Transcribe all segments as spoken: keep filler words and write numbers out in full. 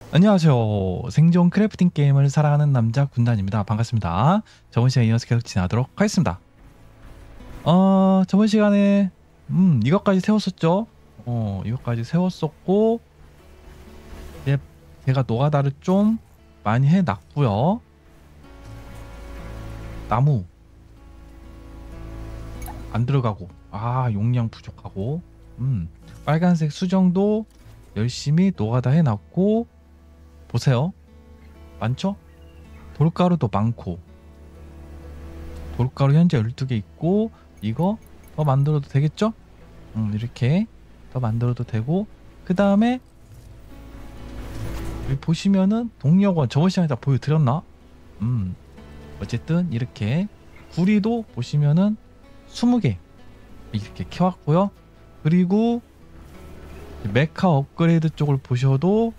안녕하세요. 생존 크래프팅 게임을 사랑하는 남자 군단입니다. 반갑습니다. 저번 시간에 이어서 계속 진행하도록 하겠습니다. 어, 저번 시간에 음, 이것까지 세웠었죠? 어, 이것까지 세웠었고 이제 제가 노가다를 좀 많이 해놨고요. 나무 안 들어가고 아, 용량 부족하고 음, 빨간색 수정도 열심히 노가다 해놨고 보세요. 많죠? 돌가루도 많고 돌가루 현재 열두 개 있고 이거 더 만들어도 되겠죠? 음, 이렇게 더 만들어도 되고 그 다음에 여기 보시면은 동력원 저번 시간에 다 보여드렸나? 음 어쨌든 이렇게 구리도 보시면은 스무 개 이렇게 켜왔고요. 그리고 메카 업그레이드 쪽을 보셔도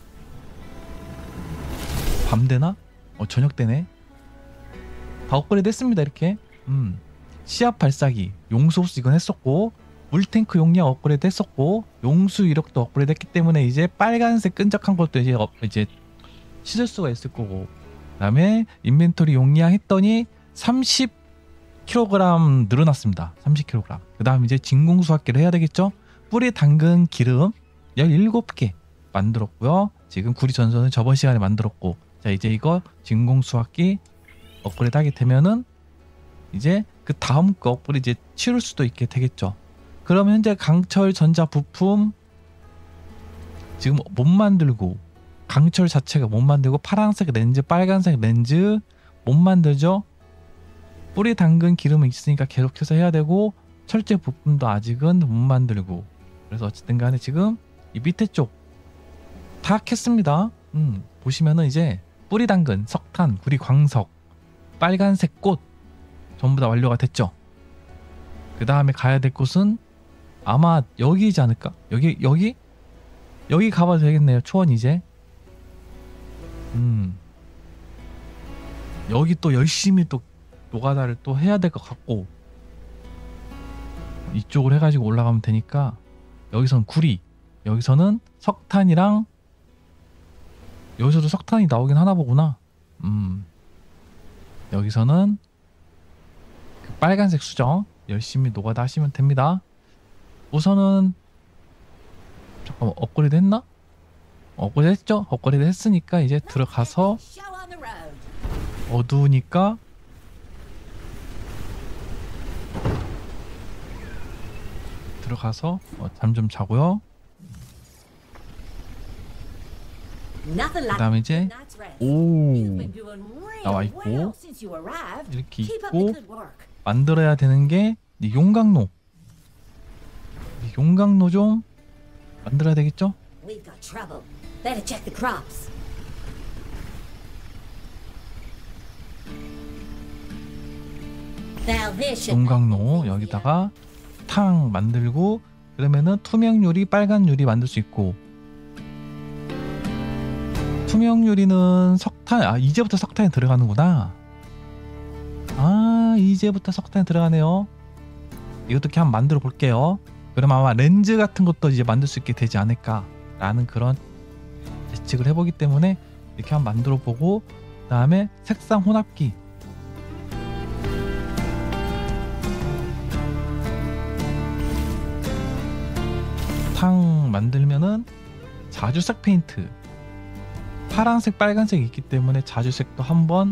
밤 되나? 어 저녁 되네. 다 업그레이드 했습니다. 이렇게 음 시합 발사기 용소스 이건 했었고 물탱크 용량 업그레이드 했었고 용수 이력도 업그레이드 했기 때문에 이제 빨간색 끈적한 것도 이제 업, 이제 씻을 수가 있을 거고 그 다음에 인벤토리 용량 했더니 삼십 킬로그램 늘어났습니다. 삼십 킬로그램. 그 다음 이제 진공수확기를 해야 되겠죠? 뿌리 당근 기름 열일곱 개 만들었고요. 지금 구리 전선은 저번 시간에 만들었고 자 이제 이거 진공수확기 업그레이드 하게 되면은 이제 그 다음 거 업그레이드 이제 치울 수도 있게 되겠죠. 그러면 현재 강철 전자 부품 지금 못 만들고 강철 자체가 못 만들고 파란색 렌즈 빨간색 렌즈 못 만들죠. 뿌리 당근 기름은 있으니까 계속해서 해야 되고 철제 부품도 아직은 못 만들고 그래서 어쨌든 간에 지금 이 밑에 쪽 다 캤습니다. 음, 보시면은 이제 뿌리 당근, 석탄, 구리 광석, 빨간색 꽃 전부 다 완료가 됐죠. 그 다음에 가야 될 곳은 아마 여기지 않을까? 여기 여기 여기 가봐도 되겠네요. 초원 이제 음 여기 또 열심히 또 노가다를 또 해야 될 것 같고 이쪽으로 해가지고 올라가면 되니까 여기선 구리 여기서는 석탄이랑 여기서도 석탄이 나오긴 하나 보구나. 음 여기서는 그 빨간색 수정 열심히 노가다 하시면 됩니다. 우선은 잠깐만 업그레이드 했나? 업그레이드 했죠? 업그레이드 했으니까 이제 들어가서 어두우니까 들어가서 어, 잠 좀 자고요. 그 다음에 이제 오 나와 있고 이렇게 있고 만들어야 되는 게 용광로 용광로 좀 만들어야 되겠죠? 용광로 여기다가 탕 만들고 그러면은 투명 유리 빨간 유리 만들 수 있고 투명 유리는 석탄 아 이제부터 석탄이 들어가는구나. 아 이제부터 석탄이 들어가네요. 이것도 이렇게 한번 만들어 볼게요. 그럼 아마 렌즈 같은 것도 이제 만들 수 있게 되지 않을까 라는 그런 예측을 해보기 때문에 이렇게 한번 만들어 보고 그 다음에 색상 혼합기 탕 만들면은 자주색 페인트 파란색 빨간색이 있기 때문에 자주색도 한번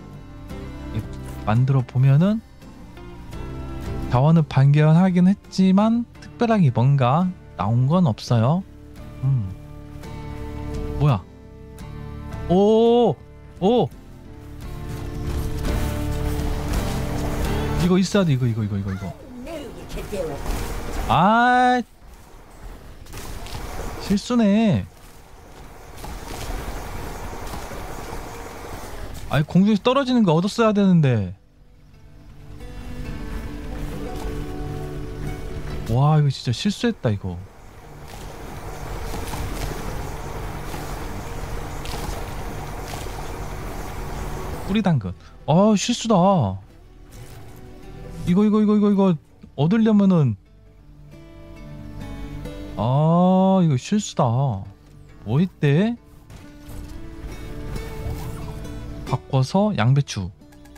만들어 보면은 자원을 발견하긴 했지만 특별하게 뭔가 나온 건 없어요. 음 뭐야 오 오 이거 있어야 돼. 이거 이거 이거 이거 이거 아 실수네. 아니 공중에서 떨어지는 거 얻었어야 되는데. 와 이거 진짜 실수했다 이거. 뿌리 당근 아 실수다. 이거 이거 이거 이거 이거 얻으려면은 아 이거 실수다. 뭐 있대? 바꿔서 양배추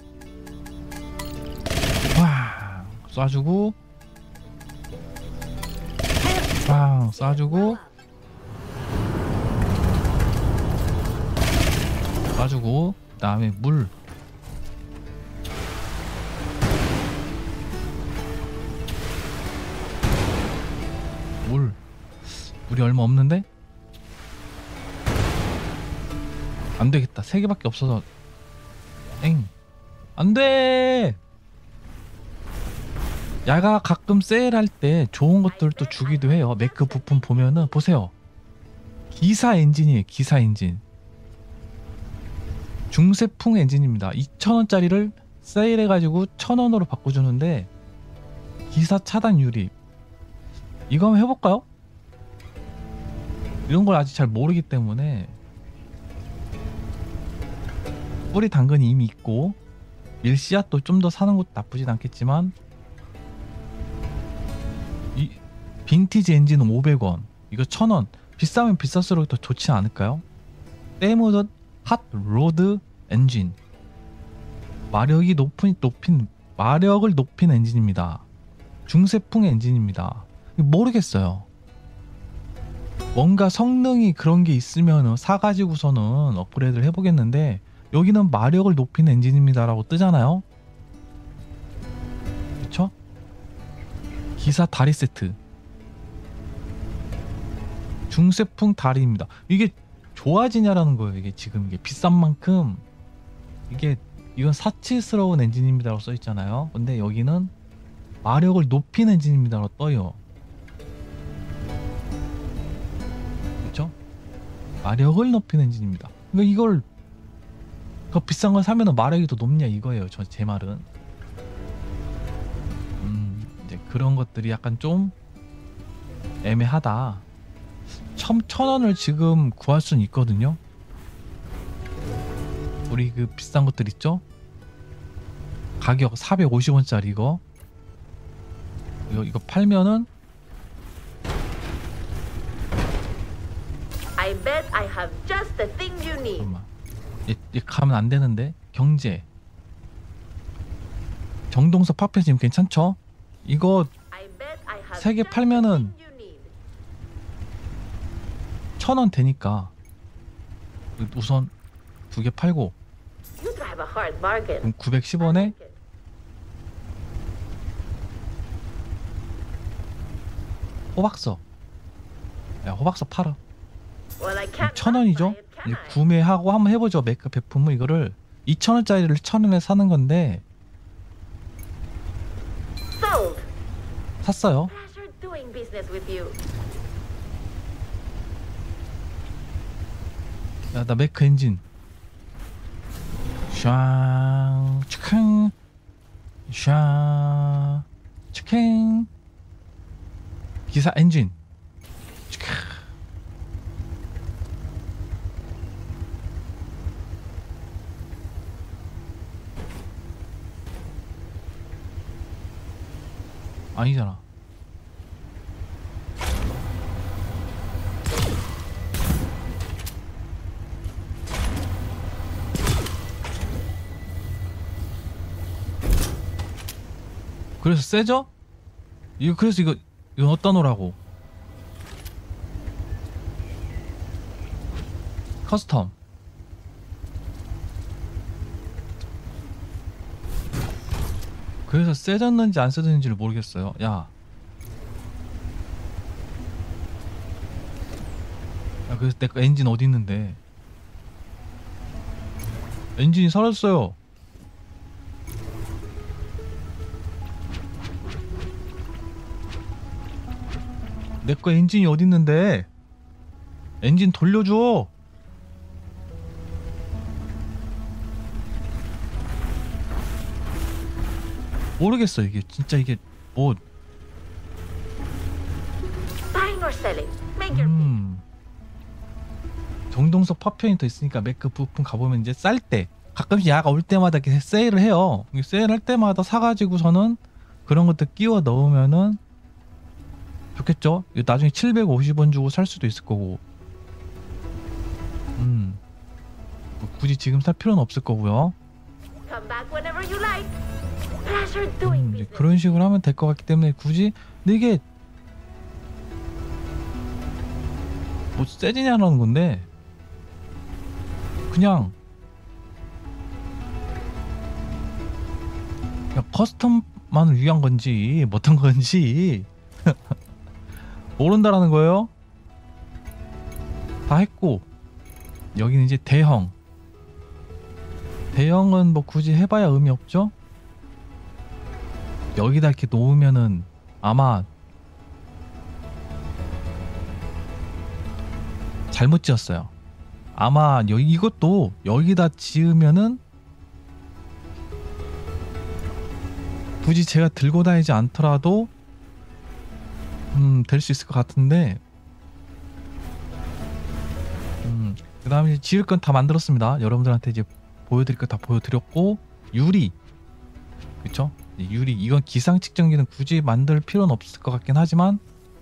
와 쏴주고 빵 쏴주고 쏴주고 그 다음에 물 물 물이 얼마 없는데? 안되겠다 세 개밖에 없어서 엥 안돼. 야가 가끔 세일할 때 좋은 것들도 주기도 해요. 매크 부품 보면은 보세요. 기사 엔진이에요. 기사 엔진 중세풍 엔진입니다. 이천 원짜리를 세일해가지고 천 원으로 바꿔주는데 기사 차단 유리 이거 한번 해볼까요? 이런 걸 아직 잘 모르기 때문에 뿌리 당근이 이미 있고 밀씨앗도 좀 더 사는 것도 나쁘진 않겠지만 이 빈티지 엔진은 오백 원 이거 천 원 비싸면 비쌀수록 더 좋지 않을까요? 때묻은 핫 로드 엔진 마력이 높은 높인 마력을 높인 엔진입니다. 중세풍 엔진입니다. 모르겠어요. 뭔가 성능이 그런 게 있으면 사가지고서는 업그레이드를 해보겠는데 여기는 마력을 높이는 엔진입니다 라고 뜨잖아요. 그쵸? 기사 다리 세트 중세풍 다리입니다. 이게 좋아지냐라는 거예요. 이게 지금 이게 비싼 만큼 이게 이건 사치스러운 엔진입니다 라고 써있잖아요. 근데 여기는 마력을 높이는 엔진입니다 라고 떠요. 그쵸? 마력을 높이는 엔진입니다. 그러니까 이걸 더 비싼 걸 사면 마력이 더 높냐 이거예요. 저 제 말은. 음 이제 그런 것들이 약간 좀 애매하다. 천, 천 원을 지금 구할 수는 있거든요. 우리 그 비싼 것들 있죠? 가격 사백오십 원짜리 이거 이거 이거 팔면은 I bet I have just the thing you need. 잠깐만 얘, 얘 가면 안 되는데 경제 정동석 파편 지금 괜찮죠? 이거 I bet I have 세 개 just 팔면은 the thing you need. 천 원 되니까 우선 두 개 팔고 You drive a hard bargain. 그럼 구백십 원에 호박서 야 호박서 팔아. Well, I can't 천 not 원이죠? buy it, can I? 구매하고 한번 해보죠. 메이크업 제품을 이거를 이천 원짜리를 천 원에 사는 건데 Sold. 샀어요. Pleasure doing business with you. 야, 나 메크 엔진 샹 치킨 샹 치킨 기사 엔진 치킨. 아니잖아. 그래서 세죠? 이거 그래서 이거 이건 어디다 놓으라고? 커스텀. 그래서 세졌는지 안 세졌는지를 모르겠어요. 야. 야 그래서 내 거 엔진 어디 있는데? 엔진이 사라졌어요. 내 거 엔진이 어디 있는데? 엔진 돌려줘. 모르겠어 이게 진짜 이게 뭐. Buying or selling? Make your pick. 음. 정동석 파편이 더 있으니까 매크 부품 가보면 이제 쌀 때 가끔씩 야가 올 때마다 이렇게 세일을 해요. 세일할 때마다 사가지고서는 그런 것들 끼워 넣으면은 좋겠죠? 이거 나중에 칠백오십 원 주고 살 수도 있을 거고. 음. 뭐 굳이 굳이 지금 살 필요는 없을 거고요. Come back whenever you like. Pleasure doing 음, 이제 business. 그런 식으로 하면 될 것 같기 때문에 굳이 근데 이게 뭐 세지냐라는 건데 그냥 그냥 커스텀만을 위한 건지 못한 건지 모른다라는 거예요. 다 했고 여기는 이제 대형 대형은 뭐 굳이 해봐야 의미 없죠. 여기다 이렇게 놓으면은 아마 잘못 지었어요. 아마 여기 이것도 여기다 지으면은 굳이 제가 들고 다니지 않더라도 음, 될 수 있을 것 같은데 음, 그 다음에 지을 건 다 만들었습니다. 여러분들한테 이제 보여드릴 거 다 보여드렸고 유리 그쵸? 유리 이건 기상 측정기는 굳이 만들 필요는 없을 것 같긴 하지만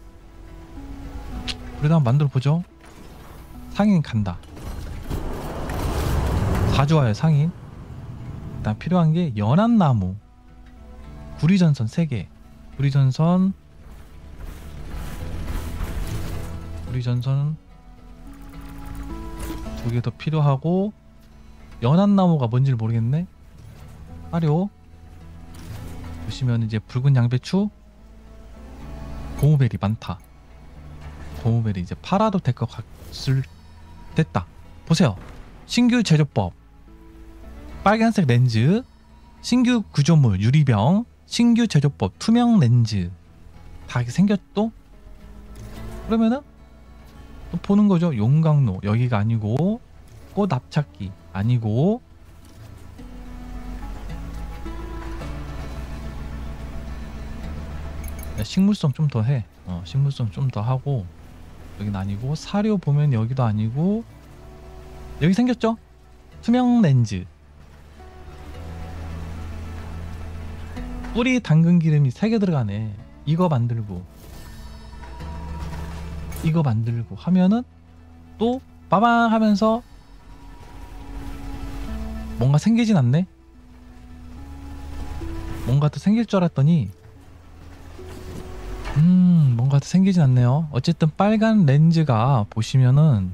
그래도 한번 만들어 보죠. 상인 간다. 가져와요 상인. 일단 필요한 게 연한 나무 구리전선 세 개 구리전선 구리전선 두 개 더 필요하고 연한 나무가 뭔지를 모르겠네. 사료 보시면 이제 붉은 양배추 고무베리 많다. 고무베리 이제 팔아도 될 것 같을 됐다. 보세요. 신규 제조법 빨간색 렌즈 신규 구조물 유리병 신규 제조법 투명 렌즈 다 이렇게 생겼또 그러면은 또 보는 거죠. 용광로 여기가 아니고 꽃 납작기 아니고 식물성 좀 더 해. 어, 식물성 좀 더 하고 여긴 아니고 사료 보면 여기도 아니고 여기 생겼죠? 투명 렌즈 뿌리 당근 기름이 세 개 들어가네. 이거 만들고 이거 만들고 하면은 또 빠방 하면서 뭔가 생기진 않네. 뭔가 또 생길 줄 알았더니 음 뭔가 또 생기진 않네요. 어쨌든 빨간 렌즈가 보시면은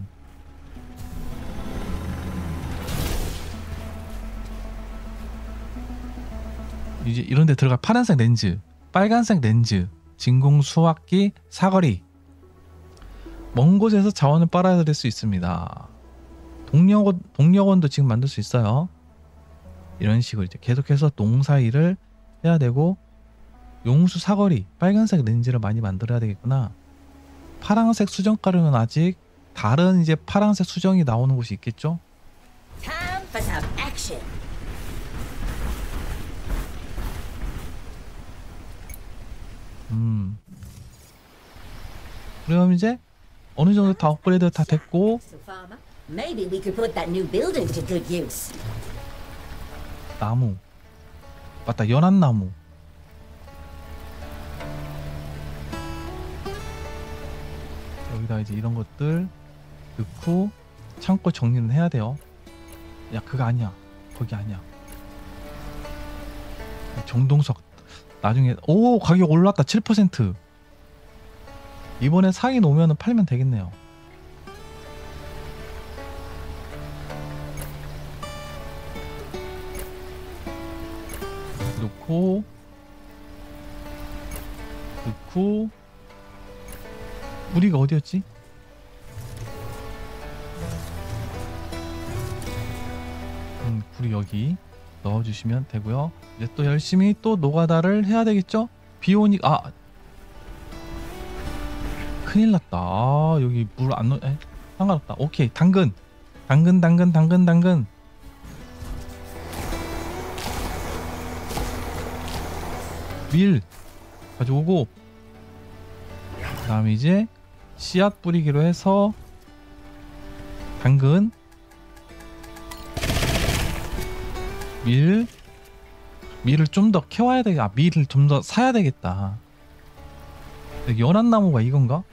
이제 이런 데 들어갈 파란색 렌즈 빨간색 렌즈 진공 수확기 사거리 먼 곳에서 자원을 빨아들일 수 있습니다. 동력원, 동력원도 지금 만들 수 있어요. 이런 식으로 이제 계속해서 농사일을 해야 되고 용수 사거리 빨간색 렌즈를 많이 만들어야 되겠구나. 파란색 수정가루는 아직 다른 이제 파란색 수정이 나오는 곳이 있겠죠. Time for some action. 음. 그럼 이제 어느 정도 다 업그레이드 다 됐고 So, farmer, maybe we could put that new building to good use. 나무 맞다 연한 나무 여기다 이제 이런 것들 넣고 창고 정리는 해야 돼요. 야 그거 아니야 거기 아니야. 정동석 나중에 오 가격 올랐다 칠 퍼센트. 이번에 상인 오면은 팔면 되겠네요. 넣고 넣고 우리가 어디였지? 음, 굴이 여기 넣어주시면 되고요. 이제 또 열심히 또 노가다를 해야 되겠죠? 비오니 아 큰일 났다. 아, 여기 물 안 넣... 에? 상관없다. 오케이 당근 당근 당근 당근 당근 밀 가져오고 그 다음에 이제 씨앗 뿌리기로 해서 당근 밀 밀을 좀 더 캐와야 되겠다. 아, 밀을 좀 더 사야 되겠다. 연한 나무가 이건가?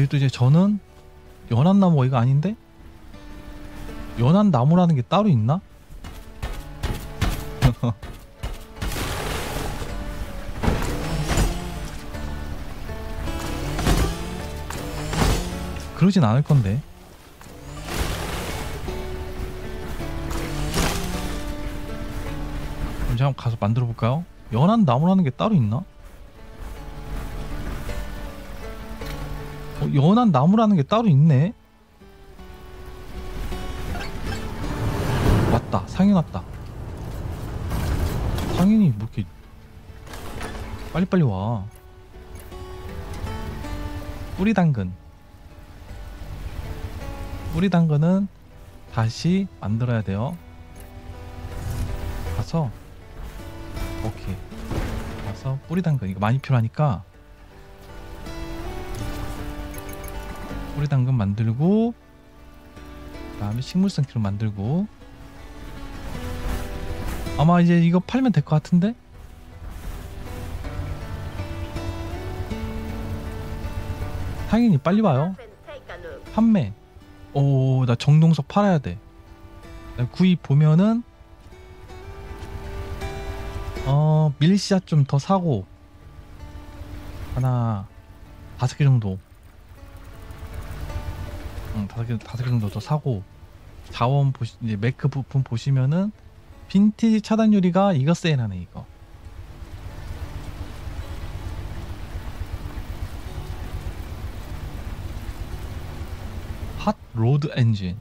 여기 또 이제 저는 연한 나무가 이거 아닌데? 연한 나무라는 게 따로 있나? 그러진 않을 건데. 이제 한번 가서 만들어 볼까요? 연한 나무라는 게 따로 있나? 어, 연한 나무라는 게 따로 있네. 왔다. 상인 왔다. 상인이 뭐 이렇게 빨리빨리 와. 뿌리 당근. 뿌리 당근은 다시 만들어야 돼요. 가서 오케이. 가서 뿌리 당근 이거 많이 필요하니까 뿌리 당근 만들고 그 다음에 식물성 키로 만들고 아마 이제 이거 팔면 될 것 같은데? 상인이 빨리 와요. Take a look. 판매. 오, 나 정동석 팔아야 돼. 나 구입 보면은 어 밀씨앗 좀 더 사고 하나 다섯 개 정도. 응, 다섯 개 다섯 개 정도 더 사고 자원 보시 이제 매크 부품 보시면은 빈티지 차단 유리가 이거 세일하네 이거. 핫 로드 엔진.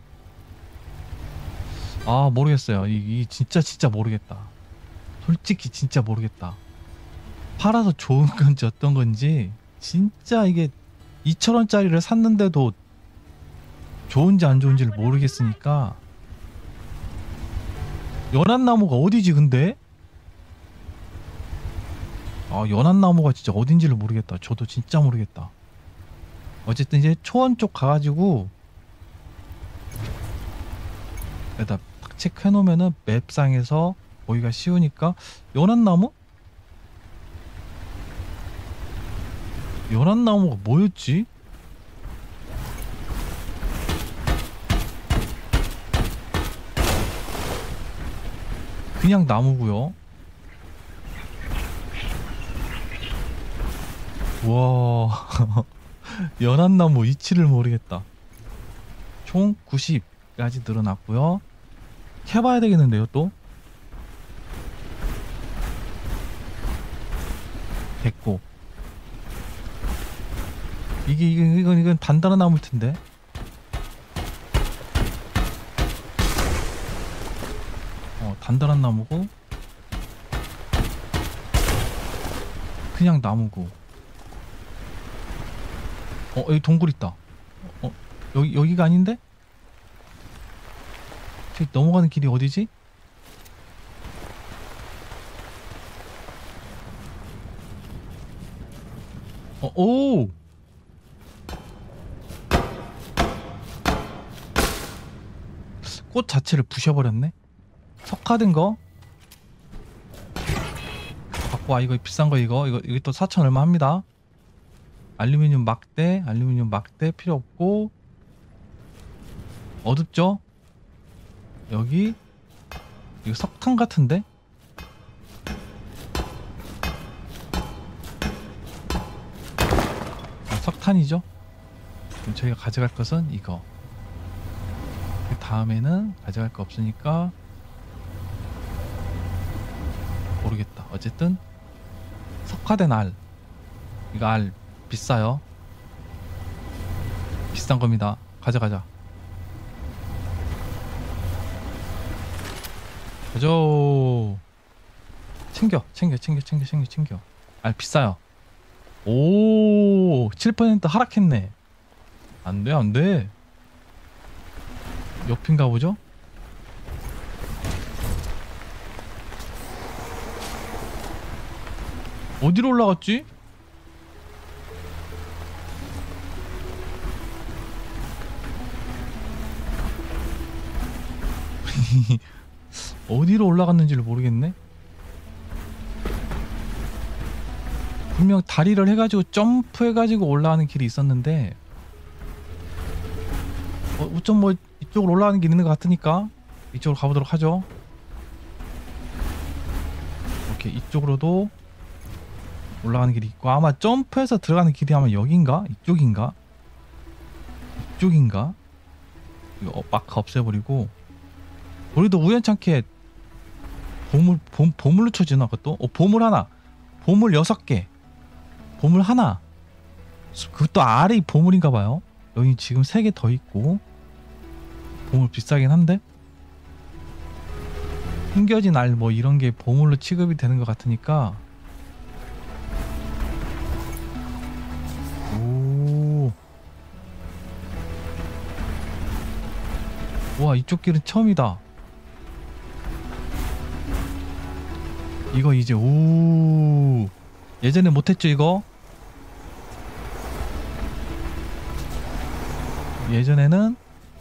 아 모르겠어요. 이, 이 진짜 진짜 모르겠다. 솔직히 진짜 모르겠다. 팔아서 좋은 건지 어떤 건지 진짜 이게 이천 원짜리를 샀는데도 좋은지 안 좋은지를 모르겠으니까. 연한 나무가 어디지 근데? 아 연한 나무가 진짜 어딘지를 모르겠다. 저도 진짜 모르겠다. 어쨌든 이제 초원 쪽 가가지고 여기다 딱 체크해놓으면은 맵상에서 보기가 쉬우니까. 연한 나무? 연한 나무가 뭐였지? 그냥 나무고요. 와 연한 나무 위치를 모르겠다. 총 구십까지 늘어났고요. 캐봐야 되겠는데요 또? 됐고 이게 이건 이건 이건 단단한 나무일 텐데. 어 단단한 나무고 그냥 나무고. 어 여기 동굴 있다. 어 여기 여기가 아닌데? 저기 넘어가는 길이 어디지? 어 오! 꽃 자체를 부셔버렸네? 석화된 거? 갖고 와. 이거 비싼 거 이거 이거 이거 또 사천 얼마 합니다. 알루미늄 막대 알루미늄 막대 필요 없고. 어둡죠? 여기 이거 석탄 같은데? 아, 석탄이죠? 그럼 저희가 가져갈 것은 이거. 그 다음에는 가져갈 거 없으니까 모르겠다. 어쨌든 석화된 알. 이거 알 비싸요. 비싼 겁니다. 가져가자. 가져. 챙겨 챙겨 챙겨 챙겨 챙겨 챙겨. 알 비싸요. 오 칠 퍼센트 하락했네. 안돼 안돼. 옆인가 보죠? 어디로 올라갔지? 어디로 올라갔는지를 모르겠네. 분명 다리를 해가지고 점프해가지고 올라가는 길이 있었는데 어, 우점 뭐 이쪽으로 올라가는 길 있는 것 같으니까 이쪽으로 가보도록 하죠. 오케이, 이쪽으로도 올라가는 길이 있고, 아마 점프해서 들어가는 길이 아마 여긴가? 이쪽인가? 이쪽인가? 이거 마크 없애버리고, 우리도 우연찮게 보물, 보, 보물로 쳐지나 그것도? 어, 보물 하나, 보물 여섯 개, 보물 하나. 그것도 알이 보물인가봐요. 여기 지금 세 개 더 있고, 보물 비싸긴 한데 숨겨진 알 뭐 이런 게 보물로 취급이 되는 것 같으니까. 오, 와, 이쪽 길은 처음이다. 이거 이제, 오, 예전에 못했죠 이거? 예전에는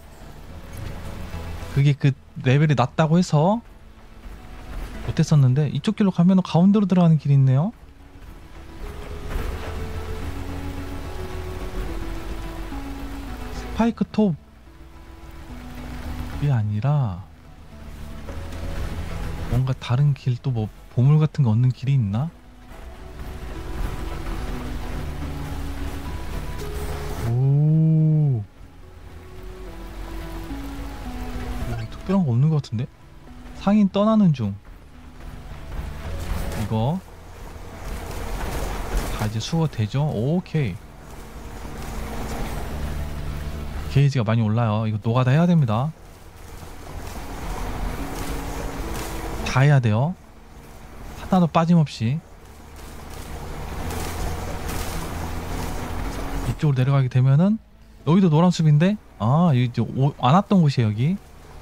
그게 그 레벨이 낮다고 해서 못했었는데, 이쪽 길로 가면 가운데로 들어가는 길이 있네요. 스파이크 톱이 아니라 뭔가 다른 길, 또 뭐 보물 같은 거 얻는 길이 있나? 오, 특별한 거 없는 것 같은데? 상인 떠나는 중. 이거 다 이제 수거 되죠? 오케이. 게이지가 많이 올라요. 이거 노가다 해야 됩니다. 다 해야 돼요. 하나도 빠짐없이. 이쪽으로 내려가게 되면은 여기도 노란 숲인데, 아, 여기 이제 오, 안 왔던 곳이에요 여기.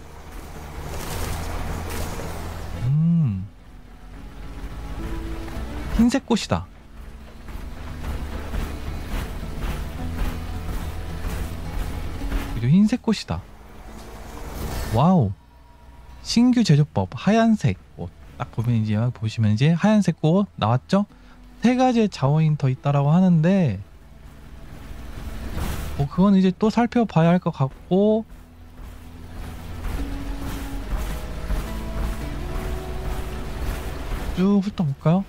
음, 흰색 꽃이다. 그리고 흰색 꽃이다. 와우. 신규 제조법 하얀색 꽃. 딱 보면 이제 보시면 이제 하얀색 꽃 나왔죠? 세 가지의 자원이 더 있다라고 하는데, 뭐 그건 이제 또 살펴봐야 할 것 같고, 쭉 훑어볼까요?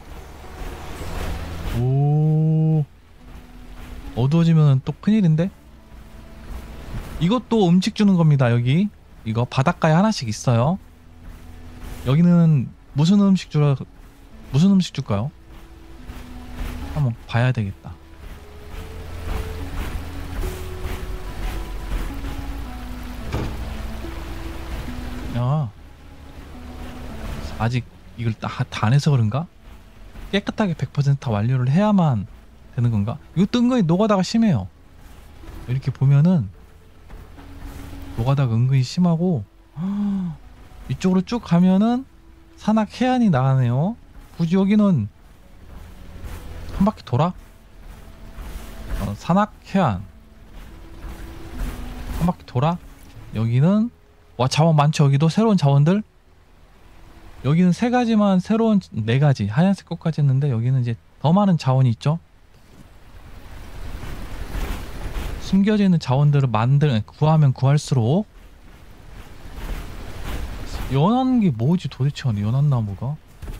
오, 어두워지면 또 큰일인데? 이것도 음식 주는 겁니다. 여기 이거 바닷가에 하나씩 있어요. 여기는 무슨 음식 주라, 무슨 음식 줄까요? 한번 봐야 되겠다. 야, 아직 이걸 다, 다 안 해서 그런가? 깨끗하게 백 퍼센트 다 완료를 해야만 되는 건가? 이거 뜬 거에 노가다가 심해요. 이렇게 보면은 노가다가 은근히 심하고, 이쪽으로 쭉 가면은 산악 해안이 나가네요. 굳이 여기는 한 바퀴 돌아? 어, 산악 해안 한 바퀴 돌아? 여기는, 와, 자원 많죠. 여기도 새로운 자원들. 여기는 세 가지만, 새로운 네 가지 하얀색 꽃까지 했는데, 여기는 이제 더 많은 자원이 있죠. 숨겨져 있는 자원들을 만들, 구하면 구할수록. 연한 게 뭐지 도대체? 연한 나무가?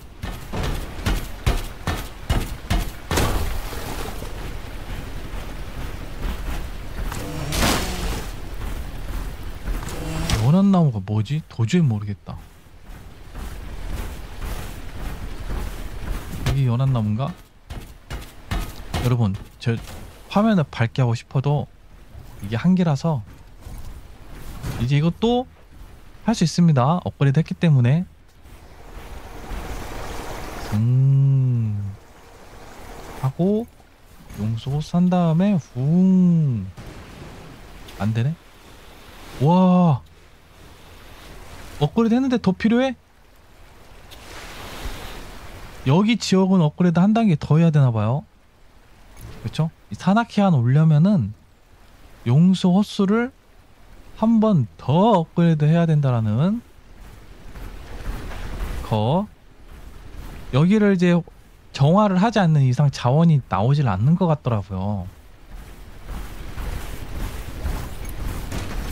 연한 나무가 뭐지? 도저히 모르겠다. 이게 연한 나무인가? 여러분, 저 화면을 밝게 하고 싶어도 이게 한계라서 이제 이것도 할 수 있습니다. 업그레이드 했기 때문에. 음, 하고 용소 산 다음에 후, 안 되네. 와, 업그레이드 했는데 더 필요해? 여기 지역은 업그레이드 한 단계 더 해야 되나 봐요. 그렇죠? 산악 해안 오려면은 용소 호수를 한 번 더 업그레이드 해야 된다라는 거. 여기를 이제 정화를 하지 않는 이상 자원이 나오질 않는 것 같더라고요.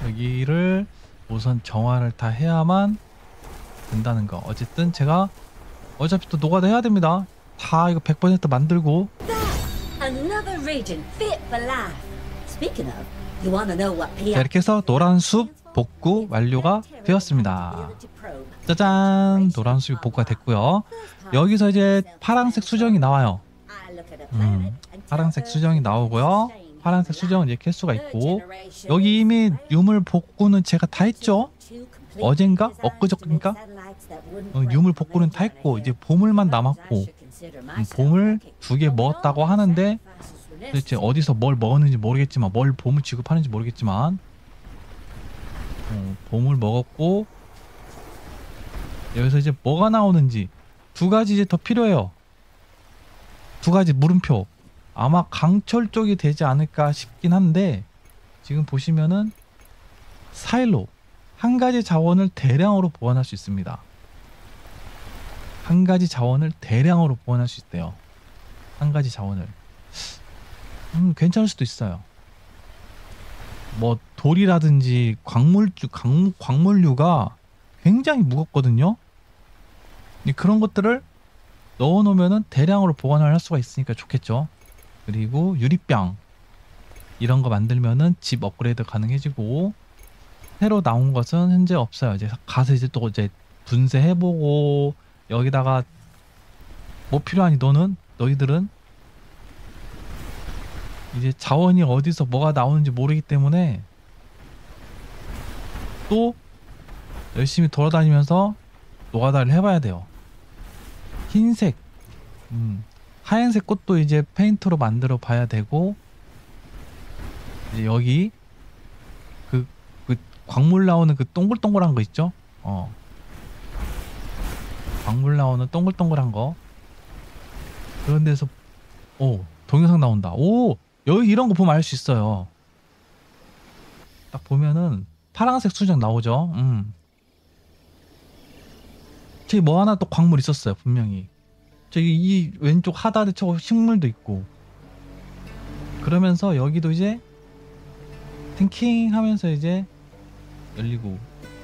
여기를 우선 정화를 다 해야만 된다는 거. 어쨌든 제가 어차피 또 노가다 해야 됩니다. 다 이거 백 퍼센트 만들고. Another region fit for life. Speaking of, you want to know what P 자, 이렇게 해서 노란 숲 복구 완료가 되었습니다. 짜잔, 노란 숲이 복구가 됐고요. 여기서 이제 파란색 수정이 나와요. 음, 파란색 수정이 나오고요. 파란색 수정은 이제 캘 수가 있고, 여기 이미 유물 복구는 제가 다 했죠. 어젠가? 엊그저께인가? 어, 유물 복구는 다 했고, 이제 보물만 남았고, 음, 보물 두 개 먹었다고 하는데 도대체 어디서 뭘 먹었는지 모르겠지만, 뭘 보물 취급하는지 모르겠지만, 어, 보물 먹었고, 여기서 이제 뭐가 나오는지 두 가지 이제 더 필요해요. 두 가지 물음표. 아마 강철 쪽이 되지 않을까 싶긴 한데, 지금 보시면은 사일로 한 가지 자원을 대량으로 보관할 수 있습니다. 한 가지 자원을 대량으로 보관할 수 있대요. 한 가지 자원을. 음, 괜찮을 수도 있어요. 뭐 돌이라든지 광물주, 광, 광물류가 굉장히 무겁거든요. 그런 것들을 넣어놓으면은 대량으로 보관을 할 수가 있으니까 좋겠죠. 그리고 유리병 이런 거 만들면은 집 업그레이드 가능해지고, 새로 나온 것은 현재 없어요. 이제 가서 이제 또 이제 분쇄해보고, 여기다가 뭐 필요하니 너는 너희들은 이제 자원이 어디서 뭐가 나오는지 모르기 때문에 또 열심히 돌아다니면서 노가다를 해봐야 돼요. 흰색, 음, 하얀색 꽃도 이제 페인트로 만들어 봐야 되고, 이제 여기 그, 그 광물 나오는 그 동글동글한 거 있죠? 어, 광물 나오는 동글동글한 거, 그런 데서 오 동영상 나온다. 오, 여기 이런 거 보면 알 수 있어요. 딱 보면은 파란색 수정 나오죠. 음. 저기 뭐 하나 또 광물 있었어요, 분명히. 저기 이 왼쪽 하단에 저 식물도 있고. 그러면서 여기도 이제 팅킹 하면서 이제 열리고.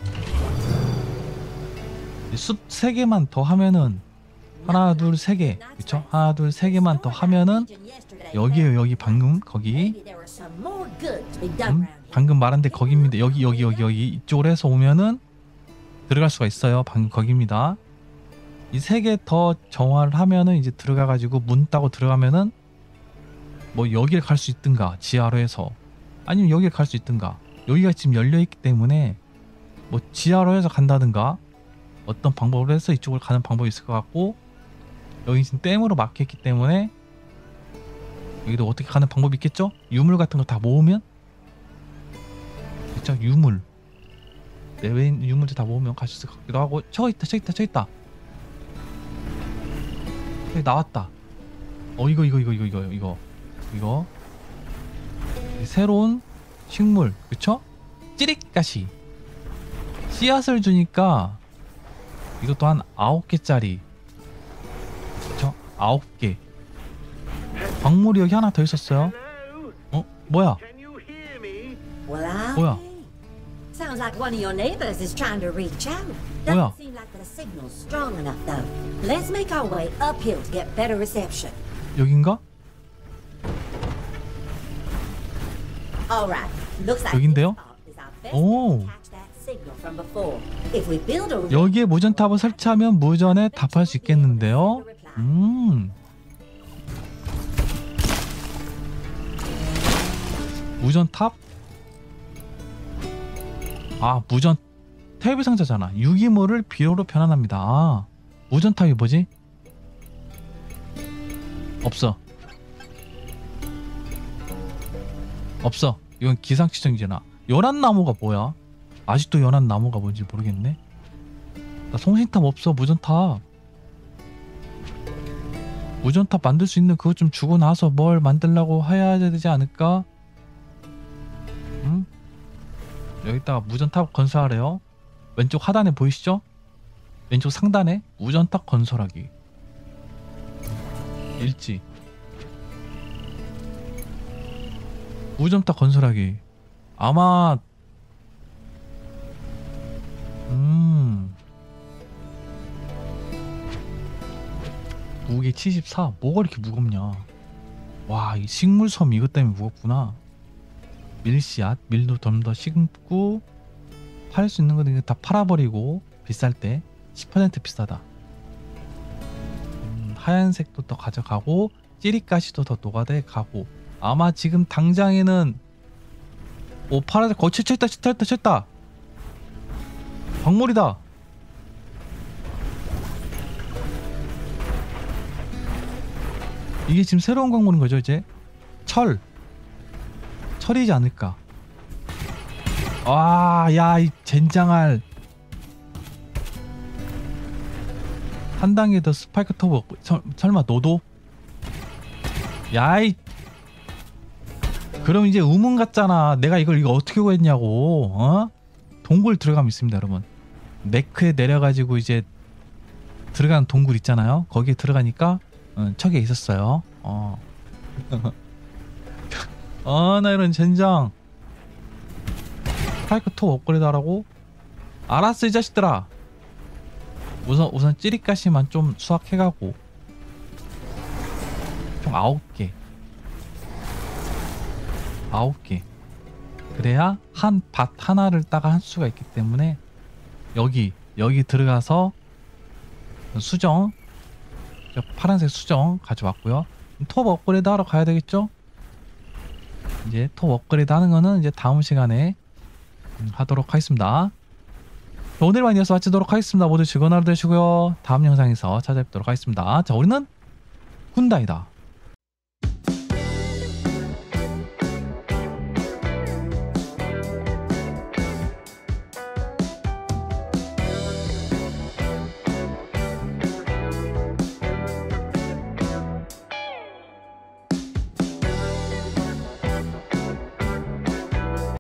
숲 세 개만 더 하면은 하나 둘 세 개, 그쵸? 하나 둘 세 개만 더 하면은 여기에요. 여기 방금 거기. 음? 방금 말한 데 거기입니다. 여기 여기 여기 여기 이쪽으로 해서 오면은 들어갈 수가 있어요. 방금 거기입니다. 이 세 개 더 정화를 하면은 이제 들어가 가지고 문 따고 들어가면은 뭐 여길 갈 수 있든가, 지하로 해서, 아니면 여길 갈 수 있든가. 여기가 지금 열려 있기 때문에 뭐 지하로 해서 간다든가 어떤 방법으로 해서 이쪽으로 가는 방법이 있을 것 같고, 여기 지금 댐으로 막혔기 때문에 여기도 어떻게 가는 방법이 있겠죠? 유물 같은 거 다 모으면, 그쵸? 유물 내외 유물들 다 모으면 갈 수 있을 것 같기도 하고. 저기 있다 저기 있다 저기 있다 여기 나왔다. 어 이거 이거 이거 이거 이거 이거 이거 새로운 식물, 그쵸? 찌릿가시 씨앗을 주니까 이것도 한 아홉 개짜리, 그쵸? 아홉 개. 광물이 여기 하나 더 있었어요. 어? 뭐야? Well, I 뭐야? sounds like one of your neighbors is trying to reach out. 뭐야? Doesn't seem like the signal's strong enough though. Let's make our way uphill to get better reception. 여긴가? All right. Looks like 여긴데요? this spot is our best 오. bet to catch that signal from before. If we build a 여기에 무전탑을 설치하면 무전에 답할 수 있겠는데요. 음. 무전탑? 아, 무전 텔레비 상자잖아. 유기물을 비료로 변환합니다. 아, 무전탑이 뭐지? 없어. 없어. 이건 기상시청이잖아. 연한 나무가 뭐야? 아직도 연한 나무가 뭔지 모르겠네. 나 송신탑 없어. 무전탑. 무전탑 만들 수 있는 그거 좀 주고 나서 뭘 만들려고 해야 되지 않을까? 응? 여기다가 무전탑 건설하래요. 왼쪽 하단에 보이시죠? 왼쪽 상단에 무전탑 건설하기. 일지. 무전탑 건설하기. 아마 무게 칠십사. 뭐가 이렇게 무겁냐. 와, 이 식물섬 이것 때문에 무겁구나. 밀씨앗, 밀도 좀 더 심고 팔 수 있는 거는 다 팔아버리고 비쌀 때 십 퍼센트 비싸다. 음, 하얀색도 더 가져가고 찌릿가시도 더 노가다에 가고 아마 지금 당장에는 오 파란색 거 쳤다 쳤다 쳤다 광물이다. 이게 지금 새로운 광물인 거죠 이제? 철 철이지 않을까. 아, 야, 이 젠장할. 한 단계 더 스파이크 터보. 설, 설마 너도? 야이. 그럼 이제 의문 같잖아. 내가 이걸 이거 어떻게 구했냐고. 어? 동굴 들어가면 있습니다, 여러분. 네크에 내려가지고 이제 들어가는 동굴 있잖아요. 거기에 들어가니까 어, 척에 있었어요. 어. 아, 나 이런 젠장. 스파이크 톱 업그레이드 하라고? 알았어 이 자식들아. 우선 우선 찌릿가시만 좀 수확해가고 총 아홉 개 아홉 개 그래야 한 밭 하나를 따가 할 수가 있기 때문에 여기 여기 들어가서 수정 저 파란색 수정 가져왔고요. 톱 업그레이드 하러 가야 되겠죠? 이제 톱 업그레이드 하는 거는 이제 다음 시간에 하도록 하겠습니다. 오늘만 이어서 마치도록 하겠습니다. 모두 즐거운 하루 되시고요. 다음 영상에서 찾아뵙도록 하겠습니다. 자, 우리는 군다이다.